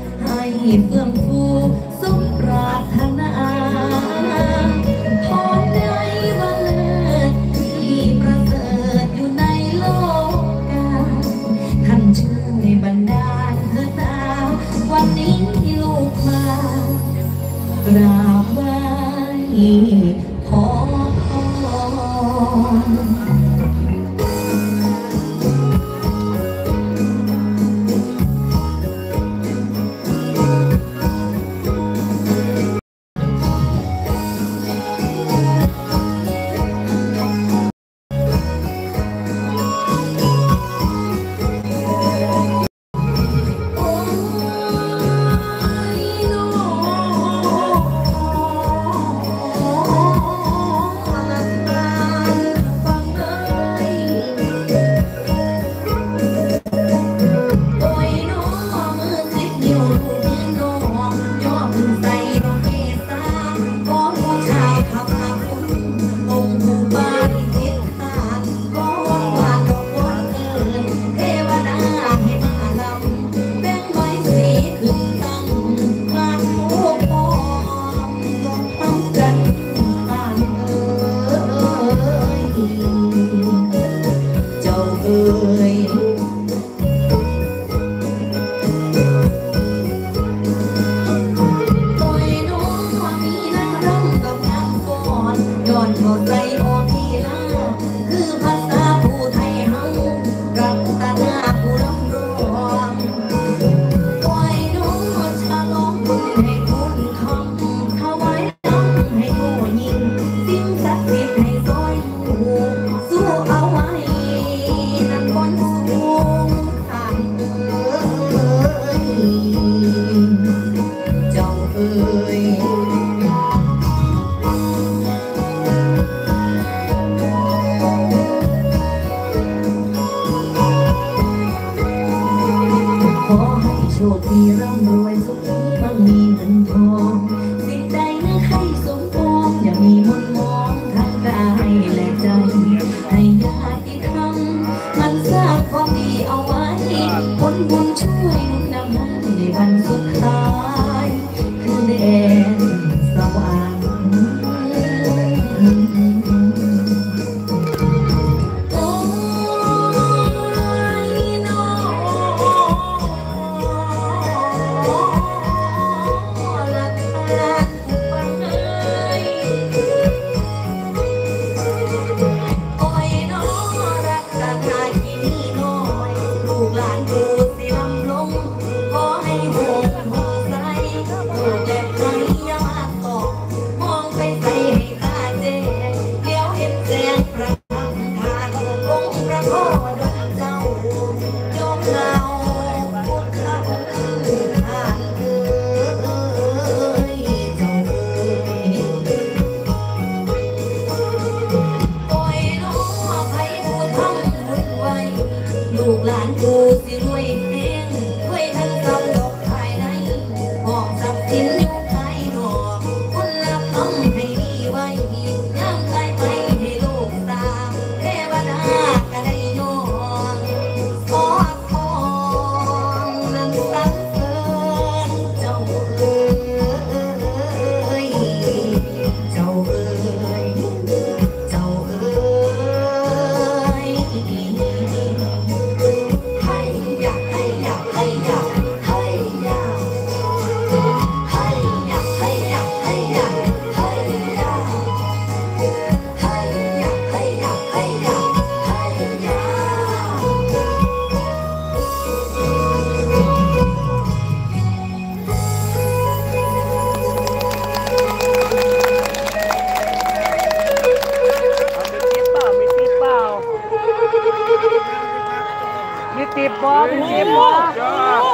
ให้เฟื่องฟูสมปรารถนาขอได้บังเอิญที่ประเสริฐอยู่ในโลกาท่านช่วยบันดาลเถิดนาวันนี้ลูกมากราบไหว้ขอพรโชคดีร่ำรวยสุขมั่งมีเงินทองสิ่งใดนึกให้สมปองอย่ามีมนมองทั้งกายและใจให้ญาติธรรมมันสร้างความดีเอาไว้ผลบุญช่วยหนุนนำให้ในวันสุดท้ายคือแดนสวรรค์ลูกหลานกูสิรวยเองรวยทั้งทรัพย์ดอกภายในห้องทรัพย์สินอยู่ภายนอกคนรับต้องให้มีไว้ย่ำไปไปให้โลกตาเทวดาก็ได้ยอมขอพรนั้นสรรเสริญเจ้าเอ๋ยเจ้าเอ๋ยเจ้าเอ๋ยมีติบบอมีติบบอ